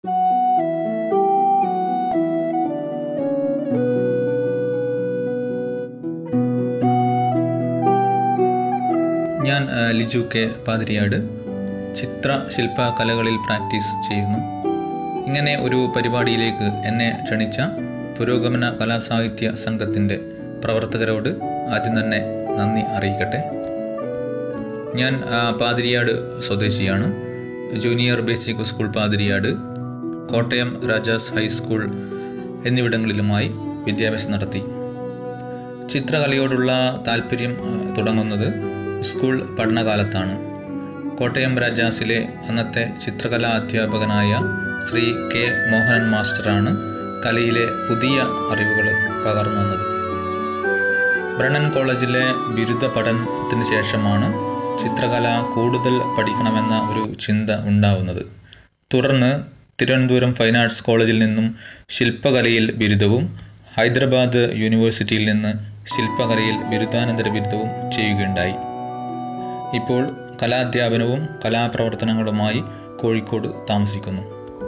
ഞാൻ ലിജു കെ പാതിരിയാട് ചിത്രശില്പകലകളിൽ പ്രാക്ടീസ് ചെയ്യുന്നു. ഇങ്ങനെ ഒരു പരിപാടിയിലേക്ക് എന്നെ ക്ഷണിച്ച പുരോഗമന കലാസാഹിത്യ സംഘത്തിൻ്റെ പ്രവർത്തകരോട് ആദ്യം തന്നെ നന്ദി അറിയിക്കട്ടെ. ഞാൻ പാതിരിയാട് സ്വദേശിയാണ്. Junior basic school Pathiriyad, Kottayam Rajas high school എന്നിവിടങ്ങളിലുമായി വിദ്യാഭ്യാസം നടത്തി. ചിത്രകലയോടുള്ള താല്പര്യം തുടങ്ങുന്നത് സ്കൂൾ പഠനകാലത്താണ്. കോട്ടയം രാജാസിലെ അന്നത്തെ ചിത്രകലാ അധ്യാപകനായ ശ്രീ കെ മോഹനൻ മാസ്റ്ററാണ് കലയിലെ പുതിയ അറിവുകൾ പകർന്നു വന്നത്. ബ്രണ്ണൻ കോളേജിലെ ബിരുദ പഠനത്തിന് ശേഷമാണ് ചിത്രകല കൂടുതൽ പഠിക്കണമെന്ന ഒരു ചിന്ത ഉണ്ടാവുന്നത്. തുടർന്ന് തിരുവനന്തപുരം ഫൈൻ ആർട്സ് കോളേജിൽ നിന്നും ശില്പകലയിൽ ബിരുദവും ഹൈദരാബാദ് യൂണിവേഴ്സിറ്റിയിൽ നിന്ന് ശില്പകലയിൽ ബിരുദാനന്തര ബിരുദവും ചെയ്യുകയുണ്ടായി. ഇപ്പോൾ കലാധ്യാപനവും കലാപ്രവർത്തനങ്ങളുമായി കോഴിക്കോട് താമസിക്കുന്നു.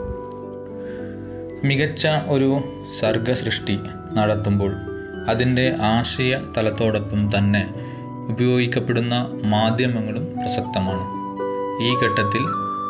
മികച്ച ഒരു സർഗസൃഷ്ടി നടത്തുമ്പോൾ അതിൻ്റെ ആശയ തലത്തോടൊപ്പം തന്നെ ഉപയോഗിക്കപ്പെടുന്ന മാധ്യമങ്ങളും പ്രസക്തമാണ്. ഈ ഘട്ടത്തിൽ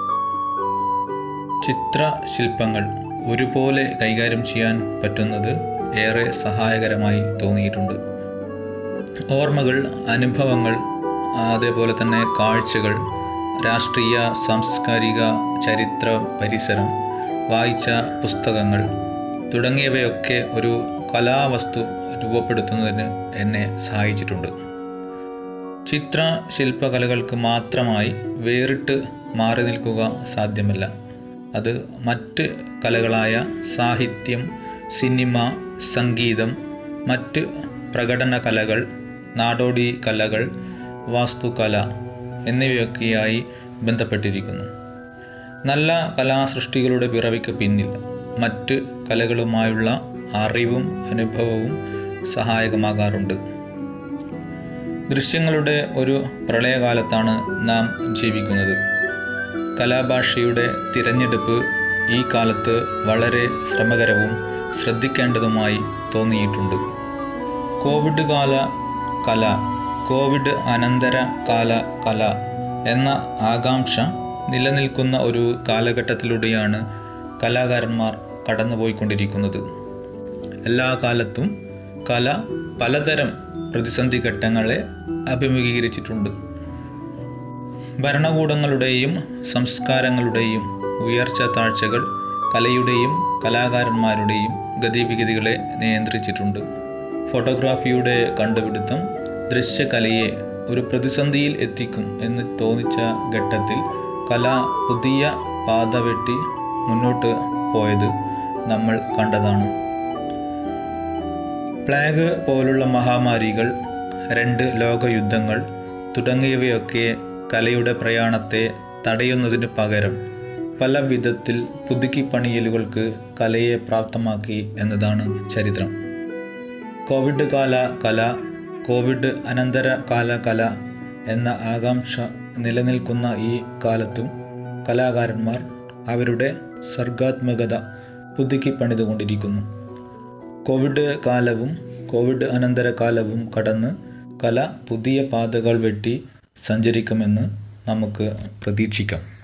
ചിത്രശില്പങ്ങൾ ഒരുപോലെ കൈകാര്യം ചെയ്യാൻ പറ്റുന്നത് ഏറെ സഹായകരമായി തോന്നിയിട്ടുണ്ട്. ഓർമ്മകൾ, അനുഭവങ്ങൾ, അതേപോലെ തന്നെ കാഴ്ചകൾ, രാഷ്ട്രീയ, സാംസ്കാരിക, ചരിത്ര പരിസരം, വായിച്ച പുസ്തകങ്ങൾ തുടങ്ങിയവയൊക്കെ ഒരു കലാവസ്തു രൂപപ്പെടുത്തുന്നതിന് എന്നെ സഹായിച്ചിട്ടുണ്ട്. ചിത്രശില്പകലകൾക്ക് മാത്രമായി വേറിട്ട് മാറി നിൽക്കുക സാധ്യമല്ല. അത് മറ്റ് കലകളായ സാഹിത്യം, സിനിമ, സംഗീതം, മറ്റ് പ്രകടന കലകൾ, നാടോടി കലകൾ, വാസ്തുകല എന്നിവയൊക്കെയായി ബന്ധപ്പെട്ടിരിക്കുന്നു. നല്ല കലാസൃഷ്ടികളുടെ പിറവിക്ക് പിന്നിൽ മറ്റ് കലകളുമായുള്ള അറിവും അനുഭവവും സഹായകമാകാറുണ്ട്. ദൃശ്യങ്ങളുടെ ഒരു പ്രളയകാലത്താണ് നാം ജീവിക്കുന്നത്. കലാഭാഷയുടെ തിരഞ്ഞെടുപ്പ് ഈ കാലത്ത് വളരെ ശ്രമകരവും ശ്രദ്ധിക്കേണ്ടതുമായി തോന്നിയിട്ടുണ്ട്. കോവിഡ് കാല കല, കോവിഡ് അനന്തര കാല കല എന്ന ആകാംക്ഷ നിലനിൽക്കുന്ന ഒരു കാലഘട്ടത്തിലൂടെയാണ് കലാകാരന്മാർ കടന്നുപോയിക്കൊണ്ടിരിക്കുന്നത്. എല്ലാ കാലത്തും കല പലതരം പ്രതിസന്ധി ഘട്ടങ്ങളെ അഭിമുഖീകരിച്ചിട്ടുണ്ട്. ഭരണകൂടങ്ങളുടെയും സംസ്കാരങ്ങളുടെയും ഉയർച്ച താഴ്ചകൾ കലയുടെയും കലാകാരന്മാരുടെയും ഗതിവിഗതികളെ നിയന്ത്രിച്ചിട്ടുണ്ട്. ഫോട്ടോഗ്രാഫിയുടെ കണ്ടുപിടുത്തം ദൃശ്യകലയെ ഒരു പ്രതിസന്ധിയിൽ എത്തിക്കും എന്ന് തോന്നിച്ച ഘട്ടത്തിൽ കല പുതിയ പാത വെട്ടി മുന്നോട്ട് പോയത് നമ്മൾ കണ്ടതാണ്. പ്ലേഗ് പോലുള്ള മഹാമാരികൾ, 2 ലോകയുദ്ധങ്ങൾ തുടങ്ങിയവയൊക്കെ കലയുടെ പ്രയാണത്തെ തടയുന്നതിന് പകരം പല വിധത്തിൽ പുതുക്കിപ്പണിയലുകൾക്ക് കലയെ പ്രാപ്തമാക്കി എന്നതാണ് ചരിത്രം. കോവിഡ് കാല കല, കോവിഡ് അനന്തര കാല കല എന്ന ആകാംക്ഷ നിലനിൽക്കുന്ന ഈ കാലത്തും കലാകാരന്മാർ അവരുടെ സർഗാത്മകത പുതുക്കിപ്പണിതുകൊണ്ടിരിക്കുന്നു. കോവിഡ് കാലവും കോവിഡ് അനന്തര കാലവും കടന്ന് കല പുതിയ പാതകൾ വെട്ടി സഞ്ചരിക്കുമെന്ന് നമുക്ക് പ്രതീക്ഷിക്കാം.